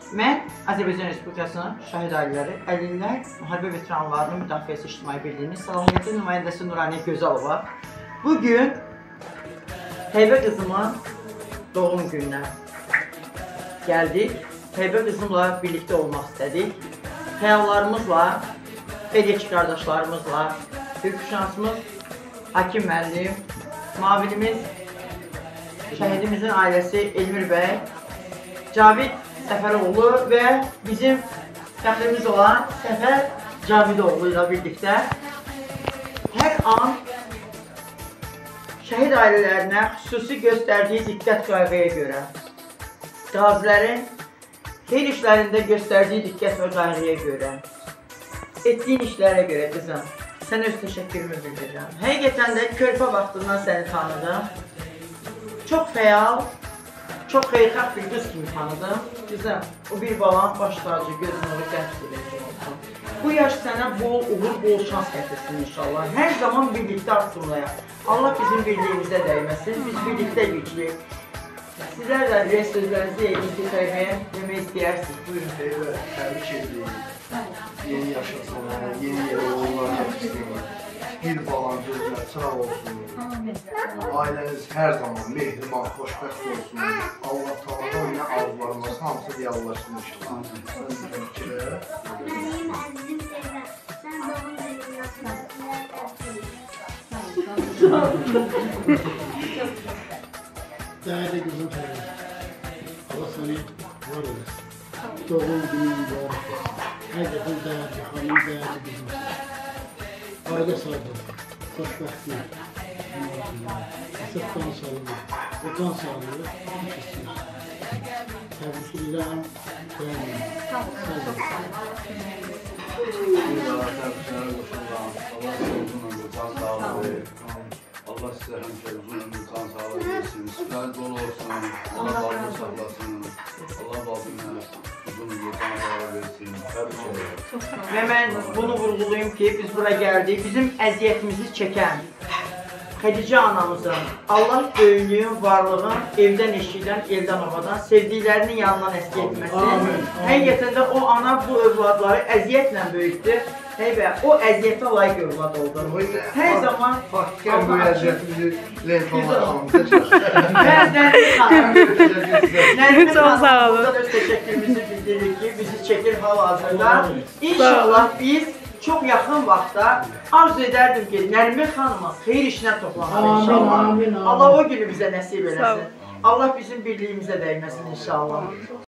Mən Azərbaycan Respublikasının şəhid ailələri, əlillər, müharibə veteranlarının müdafiəsi İctimai Birliyinin Səlahiyyətli nümayəndəsi Nuraniyə Gözəlova bugün Heybə qızımın doğum gününə gəldik. Heybə qızımla birlikdə olmaq istədik. Xəyallarımızla, fəaliyyətçi qardaşlarımızla, hüquqşünasımız Hakim müəllim, mavinimiz, şəhidimizin ailəsi Elmir bəy, Cavid Səfəroğlu və bizim fəxrimiz olan Səfər Cavidoğlu ilə birlikdə hər an şəhid ailələrinə xüsusi göstərdiyi diqqət qayğıya görə, qazilərin xeyir işlərində göstərdiyi diqqət və qayğıya görə, etdiyin işlərə görə qızım, sənə öz təşəkkürümü bildirirəm. Həqiqətən də körpə vaxtından səni tanıdım. Çox fəal, çox xeyirxah bir qız kimi tanıdım. Qızım, o bir balan baş tacı, göz nuru, qəlb diləcək olsun. Bu yaş sənə bol uğur, bol şans gətirsin inşallah. Hər zaman birlikdə arzulayaq. Allah bizim birliyimizə dəyməsin, biz birlikdə güclüyük. Sizlər də bir sözlərinizi intiqləməyə demək istəyirsiniz. Buyurun. Təbrik edirik. Yeni yaşasın, yeni yerə uğurlar gətirsin. Bir balan gözlər çıraq olsun. Ailəniz hər zaman mehriban, xoşbəxt olsun. Allah Taala'dan yine arzularımız hamısı reallaşsın inşallah. Benim əzizim sevəm. Sən doğum Değerli kızım sevim. Allah seni var olasın. Doğum günün mübarek olsun. Herkesin değerli, hanım değerli kızım. Aile sağlığı, xoşbəxtlik, sıxdan sağlığı, vatan sağlığı, hiç istiyorsun. Təbrik edirəm, beğendim. Sağ olun. Allah size hemşe uzun ömür, can sağlığı versin. Sizler dolu olsun. Allah bağlı saklasın. Allah bağlına uzun ömür, can sağlığı versin. Tebrik ederim. Və mən bunu vurğulayım ki, biz bura gəldik, bizim əziyyətimizi çəkən Xədicə anamızın, Allah böyüklüyün, varlığın, evdən eşikdən, eldən havadan, sevdiklərinin yanından əski etməsin. Həqiqətən də o ana bu övladları əziyyətlə böyütdü. Heybə, o əziyyətə layiq övlad oldu. Hər zaman Fakir bu əziyyətimizi leyfalamışamıza çalışır. Nərmin xanımımıza da öz təşəkkürümüzü bildiririk ki, bizi çəkir hal-hazırda. İnşallah biz çox yaxın vaxtda arzu edərdim ki, Nərmin xanıma xeyir işinə toplanır inşallah. Allah o günü bizə nəsib eləsin. Allah bizim birliyimizə dəyməsin inşallah.